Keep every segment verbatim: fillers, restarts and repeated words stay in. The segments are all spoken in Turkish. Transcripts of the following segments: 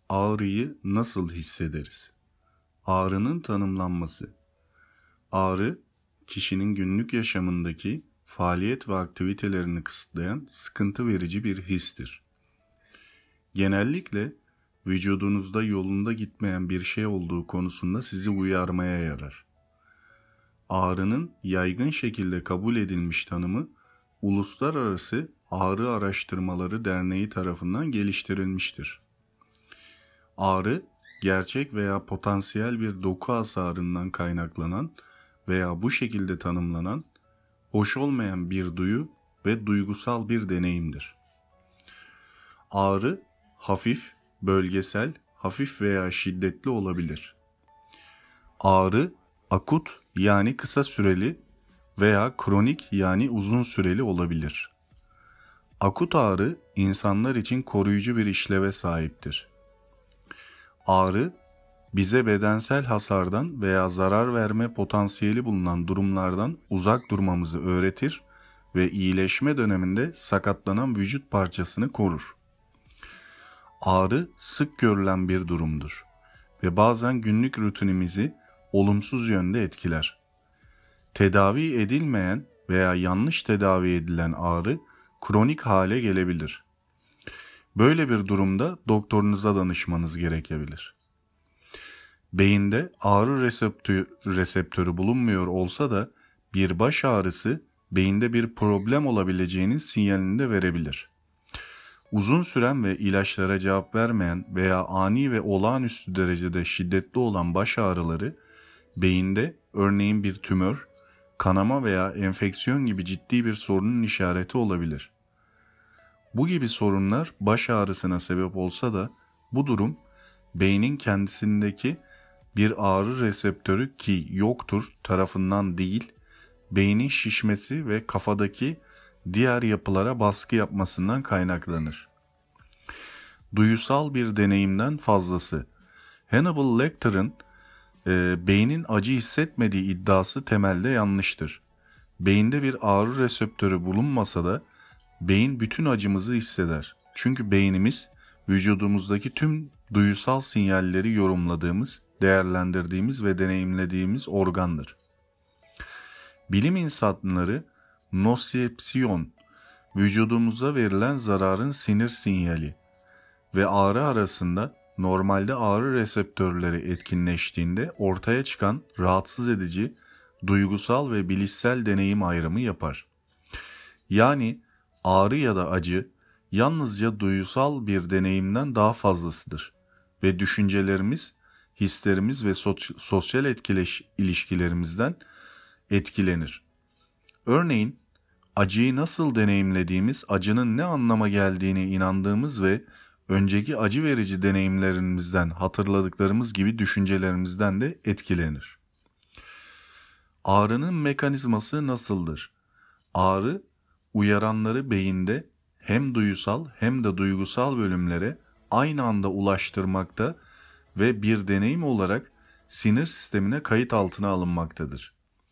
Ağrıyı nasıl hissederiz? Ağrının tanımlanması. Ağrı, kişinin günlük yaşamındaki faaliyet ve aktivitelerini kısıtlayan sıkıntı verici bir histir. Genellikle vücudunuzda yolunda gitmeyen bir şey olduğu konusunda sizi uyarmaya yarar. Ağrının yaygın şekilde kabul edilmiş tanımı, Uluslararası Ağrı Araştırmaları Derneği tarafından geliştirilmiştir. Ağrı, gerçek veya potansiyel bir doku hasarından kaynaklanan veya bu şekilde tanımlanan, hoş olmayan bir duyu ve duygusal bir deneyimdir. Ağrı, hafif, bölgesel, hafif veya şiddetli olabilir. Ağrı, akut yani kısa süreli veya kronik yani uzun süreli olabilir. Akut ağrı, insanlar için koruyucu bir işleve sahiptir. Ağrı, bize bedensel hasardan veya zarar verme potansiyeli bulunan durumlardan uzak durmamızı öğretir ve iyileşme döneminde sakatlanan vücut parçasını korur. Ağrı sık görülen bir durumdur ve bazen günlük rutinimizi olumsuz yönde etkiler. Tedavi edilmeyen veya yanlış tedavi edilen ağrı kronik hale gelebilir. Böyle bir durumda doktorunuza danışmanız gerekebilir. Beyinde ağrı reseptörü, reseptörü bulunmuyor olsa da bir baş ağrısı beyinde bir problem olabileceğinin sinyalini de verebilir. Uzun süren ve ilaçlara cevap vermeyen veya ani ve olağanüstü derecede şiddetli olan baş ağrıları beyinde örneğin bir tümör, kanama veya enfeksiyon gibi ciddi bir sorunun işareti olabilir. Bu gibi sorunlar baş ağrısına sebep olsa da bu durum beynin kendisindeki bir ağrı reseptörü ki yoktur tarafından değil, beynin şişmesi ve kafadaki diğer yapılara baskı yapmasından kaynaklanır. Duyusal bir deneyimden fazlası. Hannibal Lecter'ın e, beynin acı hissetmediği iddiası temelde yanlıştır. Beyinde bir ağrı reseptörü bulunmasa da beyin bütün acımızı hisseder. Çünkü beynimiz vücudumuzdaki tüm duyusal sinyalleri yorumladığımız, değerlendirdiğimiz ve deneyimlediğimiz organdır. Bilim insanları nosepsiyon, vücudumuza verilen zararın sinir sinyali ve ağrı arasında normalde ağrı reseptörleri etkinleştiğinde ortaya çıkan rahatsız edici, duygusal ve bilişsel deneyim ayrımı yapar. Yani ağrı ya da acı yalnızca duyusal bir deneyimden daha fazlasıdır ve düşüncelerimiz, hislerimiz ve sosyal etkileş ilişkilerimizden etkilenir. Örneğin, acıyı nasıl deneyimlediğimiz, acının ne anlama geldiğine inandığımız ve önceki acı verici deneyimlerimizden hatırladıklarımız gibi düşüncelerimizden de etkilenir. Ağrının mekanizması nasıldır? Ağrı, uyaranları beyinde hem duyusal hem de duygusal bölümlere aynı anda ulaştırmakta ve bir deneyim olarak sinir sistemine kayıt altına alınmaktadır.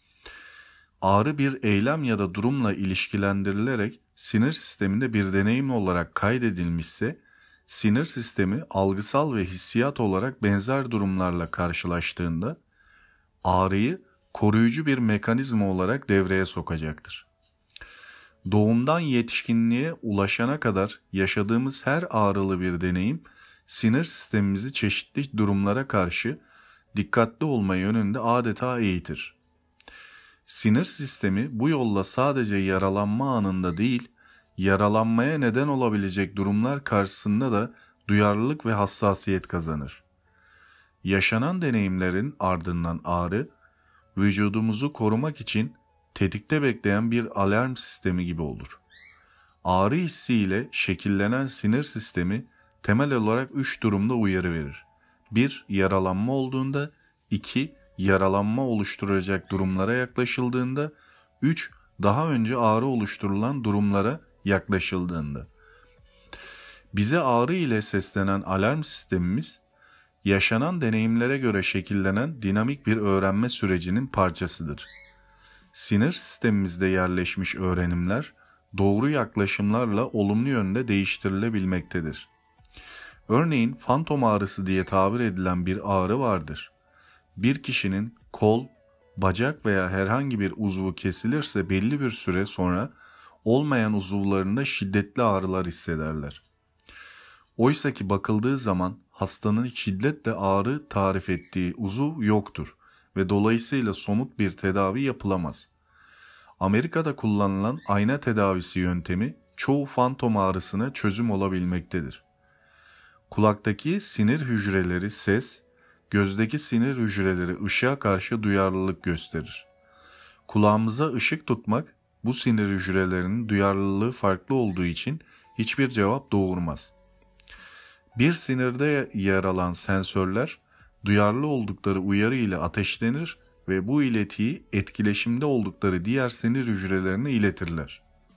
Ağrı bir eylem ya da durumla ilişkilendirilerek sinir sisteminde bir deneyim olarak kaydedilmişse, sinir sistemi algısal ve hissiyat olarak benzer durumlarla karşılaştığında ağrıyı koruyucu bir mekanizma olarak devreye sokacaktır. Doğumdan yetişkinliğe ulaşana kadar yaşadığımız her ağrılı bir deneyim, sinir sistemimizi çeşitli durumlara karşı dikkatli olma yönünde adeta eğitir. Sinir sistemi bu yolla sadece yaralanma anında değil, yaralanmaya neden olabilecek durumlar karşısında da duyarlılık ve hassasiyet kazanır. Yaşanan deneyimlerin ardından ağrı, vücudumuzu korumak için tetikte bekleyen bir alarm sistemi gibi olur. Ağrı hissiyle şekillenen sinir sistemi temel olarak üç durumda uyarı verir. bir Yaralanma olduğunda, iki Yaralanma oluşturacak durumlara yaklaşıldığında, üç Daha önce ağrı oluşturulan durumlara yaklaşıldığında. Bize ağrı ile seslenen alarm sistemimiz, yaşanan deneyimlere göre şekillenen dinamik bir öğrenme sürecinin parçasıdır. Sinir sistemimizde yerleşmiş öğrenimler doğru yaklaşımlarla olumlu yönde değiştirilebilmektedir. Örneğin fantom ağrısı diye tabir edilen bir ağrı vardır. Bir kişinin kol, bacak veya herhangi bir uzvu kesilirse belli bir süre sonra olmayan uzuvlarında şiddetli ağrılar hissederler. Oysa ki bakıldığı zaman hastanın şiddetle ağrı tarif ettiği uzuv yoktur ve dolayısıyla somut bir tedavi yapılamaz. Amerika'da kullanılan ayna tedavisi yöntemi çoğu fantom ağrısına çözüm olabilmektedir. Kulaktaki sinir hücreleri ses, gözdeki sinir hücreleri ışığa karşı duyarlılık gösterir. Kulağımıza ışık tutmak bu sinir hücrelerinin duyarlılığı farklı olduğu için hiçbir cevap doğurmaz. Bir sinirde yer alan sensörler duyarlı oldukları uyarı ile ateşlenir ve bu iletiyi etkileşimde oldukları diğer sinir hücrelerine iletirler.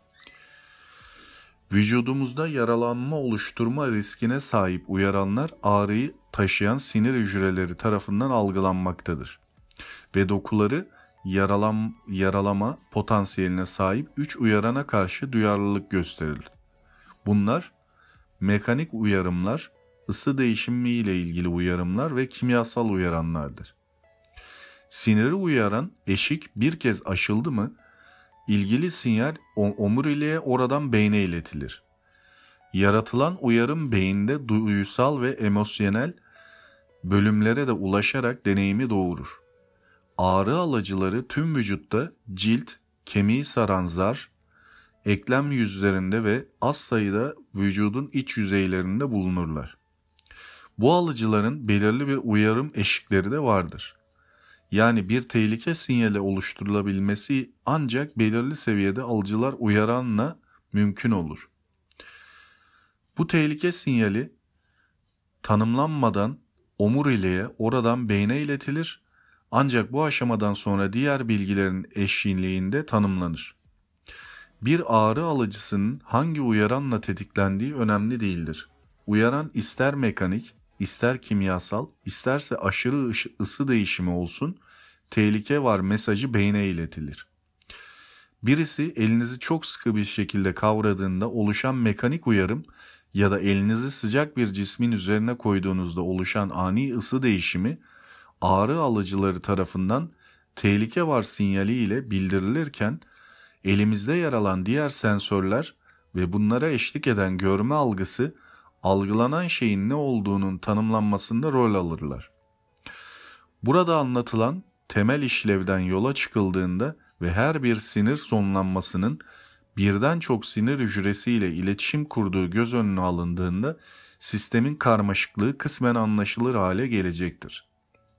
Vücudumuzda yaralanma oluşturma riskine sahip uyaranlar ağrıyı taşıyan sinir hücreleri tarafından algılanmaktadır ve dokuları yaralan, yaralama potansiyeline sahip üç uyarana karşı duyarlılık gösterir. Bunlar mekanik uyarımlar, ısı değişimi ile ilgili uyarımlar ve kimyasal uyaranlardır. Siniri uyaran eşik bir kez aşıldı mı, ilgili sinyal omuriliğe oradan beyne iletilir. Yaratılan uyarım beyinde duysal ve emosyonel bölümlere de ulaşarak deneyimi doğurur. Ağrı alıcıları tüm vücutta cilt, kemiği saran zar, eklem yüzlerinde ve az sayıda vücudun iç yüzeylerinde bulunurlar. Bu alıcıların belirli bir uyarım eşikleri de vardır. Yani bir tehlike sinyali oluşturulabilmesi ancak belirli seviyede alıcılar uyaranla mümkün olur. Bu tehlike sinyali tanımlanmadan omuriliğe, oradan beyne iletilir, ancak bu aşamadan sonra diğer bilgilerin eşliğinde tanımlanır. Bir ağrı alıcısının hangi uyaranla tetiklendiği önemli değildir. Uyaran ister mekanik, ister kimyasal, isterse aşırı ısı değişimi olsun, tehlike var mesajı beyne iletilir. Birisi elinizi çok sıkı bir şekilde kavradığında oluşan mekanik uyarım ya da elinizi sıcak bir cismin üzerine koyduğunuzda oluşan ani ısı değişimi ağrı alıcıları tarafından tehlike var sinyali ile bildirilirken elimizde yer alan diğer sensörler ve bunlara eşlik eden görme algısı algılanan şeyin ne olduğunun tanımlanmasında rol alırlar. Burada anlatılan temel işlevden yola çıkıldığında ve her bir sinir sonlanmasının birden çok sinir hücresiyle iletişim kurduğu göz önüne alındığında sistemin karmaşıklığı kısmen anlaşılır hale gelecektir.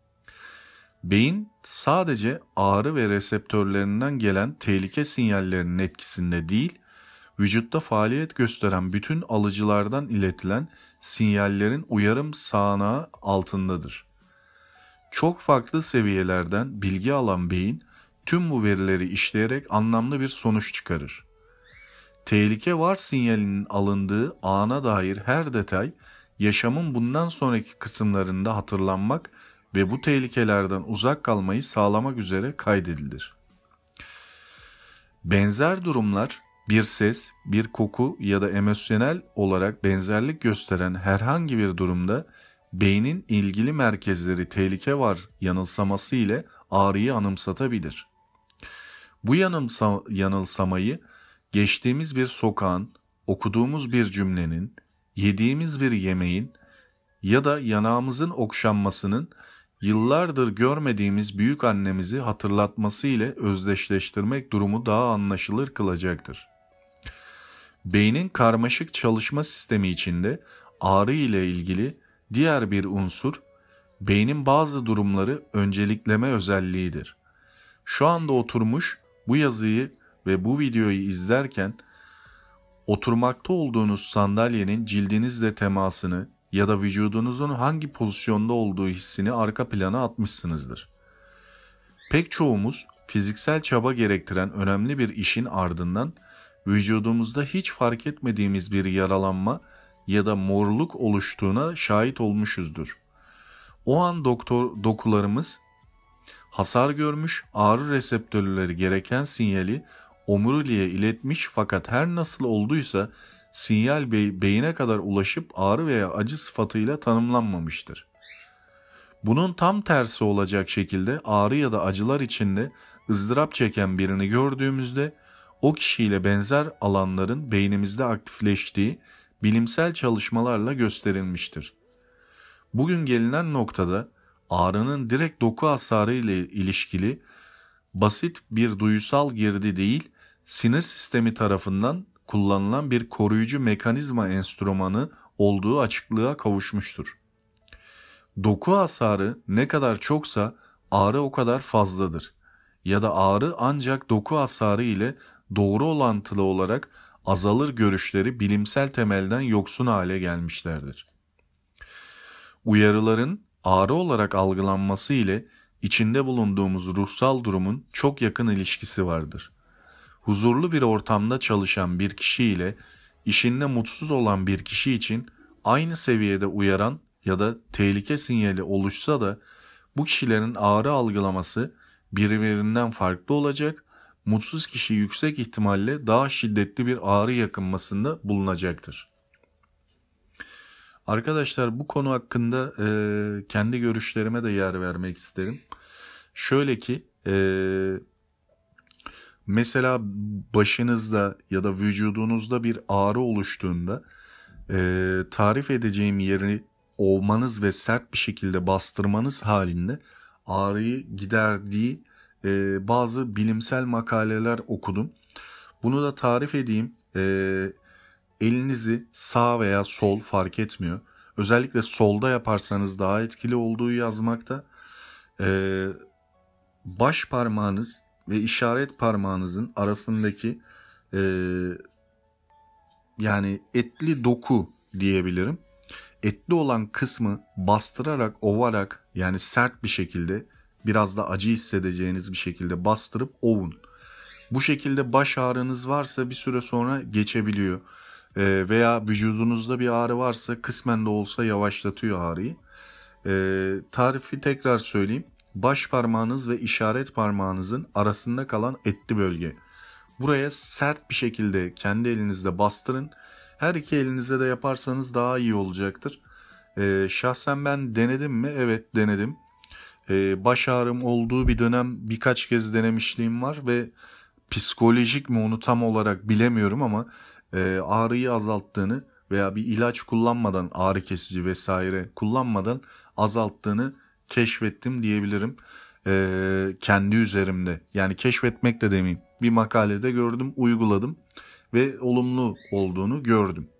Beyin sadece ağrı ve reseptörlerinden gelen tehlike sinyallerinin etkisinde değil, vücutta faaliyet gösteren bütün alıcılardan iletilen sinyallerin uyarım sağanağı altındadır. Çok farklı seviyelerden bilgi alan beyin tüm bu verileri işleyerek anlamlı bir sonuç çıkarır. Tehlike var sinyalinin alındığı ana dair her detay yaşamın bundan sonraki kısımlarında hatırlanmak ve bu tehlikelerden uzak kalmayı sağlamak üzere kaydedilir. Benzer durumlar bir ses, bir koku ya da emosyonel olarak benzerlik gösteren herhangi bir durumda beynin ilgili merkezleri tehlike var yanılsaması ile ağrıyı anımsatabilir. Bu yanılsa, yanılsamayı geçtiğimiz bir sokağın, okuduğumuz bir cümlenin, yediğimiz bir yemeğin ya da yanağımızın okşanmasının yıllardır görmediğimiz büyük annemizi hatırlatması ile özdeşleştirmek durumu daha anlaşılır kılacaktır. Beynin karmaşık çalışma sistemi içinde ağrı ile ilgili diğer bir unsur, beynin bazı durumları öncelikleme özelliğidir. Şu anda oturmuş bu yazıyı ve bu videoyu izlerken oturmakta olduğunuz sandalyenin cildinizle temasını ya da vücudunuzun hangi pozisyonda olduğu hissini arka plana atmışsınızdır. Pek çoğumuz fiziksel çaba gerektiren önemli bir işin ardından vücudumuzda hiç fark etmediğimiz bir yaralanma ya da morluk oluştuğuna şahit olmuşuzdur. O an doktor dokularımız hasar görmüş, ağrı reseptörleri gereken sinyali omuriliğe iletmiş, fakat her nasıl olduysa sinyal be- beyine kadar ulaşıp ağrı veya acı sıfatıyla tanımlanmamıştır. Bunun tam tersi olacak şekilde ağrı ya da acılar içinde ızdırap çeken birini gördüğümüzde o kişiyle benzer alanların beynimizde aktifleştiği bilimsel çalışmalarla gösterilmiştir. Bugün gelinen noktada ağrının direkt doku hasarı ile ilişkili basit bir duysal girdi değil, sinir sistemi tarafından kullanılan bir koruyucu mekanizma enstrümanı olduğu açıklığa kavuşmuştur. Doku hasarı ne kadar çoksa ağrı o kadar fazladır. Ya da ağrı ancak doku hasarı ile doğru orantılı olarak azalır görüşleri bilimsel temelden yoksun hale gelmişlerdir. Uyarıların ağrı olarak algılanması ile içinde bulunduğumuz ruhsal durumun çok yakın ilişkisi vardır. Huzurlu bir ortamda çalışan bir kişi ile işinde mutsuz olan bir kişi için aynı seviyede uyaran ya da tehlike sinyali oluşsa da bu kişilerin ağrı algılaması birbirinden farklı olacak, mutsuz kişi yüksek ihtimalle daha şiddetli bir ağrı yakınmasında bulunacaktır. Arkadaşlar bu konu hakkında e, kendi görüşlerime de yer vermek isterim. Şöyle ki e, mesela başınızda ya da vücudunuzda bir ağrı oluştuğunda e, tarif edeceğim yeri ovmanız ve sert bir şekilde bastırmanız halinde ağrıyı giderdiği e, bazı bilimsel makaleler okudum. Bunu da tarif edeyim. E, elinizi sağ veya sol fark etmiyor. Özellikle solda yaparsanız daha etkili olduğu yazmakta. E, baş parmağınız ve işaret parmağınızın arasındaki e, yani etli doku diyebilirim. Etli olan kısmı bastırarak, ovarak yani sert bir şekilde biraz da acı hissedeceğiniz bir şekilde bastırıp ovun. Bu şekilde baş ağrınız varsa bir süre sonra geçebiliyor. Ee, veya vücudunuzda bir ağrı varsa kısmen de olsa yavaşlatıyor ağrıyı. Ee, tarifi tekrar söyleyeyim. Baş parmağınız ve işaret parmağınızın arasında kalan etli bölge. Buraya sert bir şekilde kendi elinizle bastırın. Her iki elinizle de yaparsanız daha iyi olacaktır. Ee, şahsen ben denedim mi? Evet denedim. Ee, baş ağrım olduğu bir dönem birkaç kez denemişliğim var ve psikolojik mi onu tam olarak bilemiyorum ama e, ağrıyı azalttığını veya bir ilaç kullanmadan ağrı kesici vesaire kullanmadan azalttığını keşfettim diyebilirim. Ee, kendi üzerimde yani keşfetmek de demeyeyim bir makalede gördüm uyguladım ve olumlu olduğunu gördüm.